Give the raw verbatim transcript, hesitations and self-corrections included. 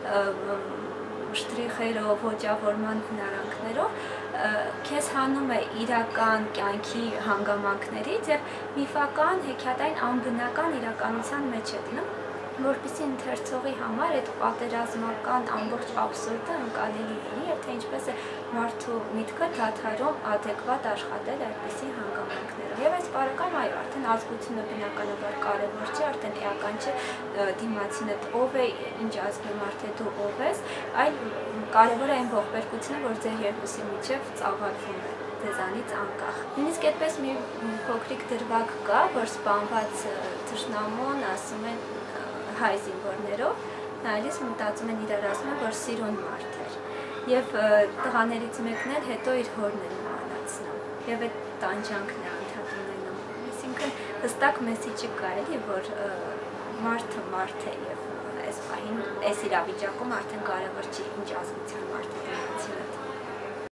շտրիխերով, ոճավորման հնարանքներով քեզ հանում է իրական կյանքի հանգամանքներից եւ միֆական, հեքիաթային անբնական իրականության մեջ է դնում, որպեսզի ընթերցողի համար այդ պատերազմական ամբողջ աբսուրդը ընկալելի լինի եւ թե ինչպես է մարդու միտքը դադարում adekvat աշխատել այդպիսի հանգամանքներով։ Եվ այս բարեկամ այո, արդեն ազգությունը բնականաբար կարևոր չէ, արդեն էական չէ դիմացինդ ով է, ինչ ազգի մարդ է, դու ով ես, այլ կարևոր է այն ողբերգությունը, որ ձեր երկուսի միջև ծավալվում է ձեզանից անկախ։ Նույնիսկ այդպես մի փոքրիկ դրվագ կա, որ սպանված թշնամուն ասում են հայ զինվորներով, նայելիս մտածում են իրար ասում են, որ սիրուն մարդ էր։ Եվ տղաներից մեկն էլ հետո իր հորն է նմանացնում։ Եվ այդ տանջանքն է անդադում լինում։ Այսինքն հստակ մեսիջը կա էլի, որ մարդը մարդ է եւ այս պահին այս իրավիճակում արդեն կարևոր չի ինչ ազգության մարդ է։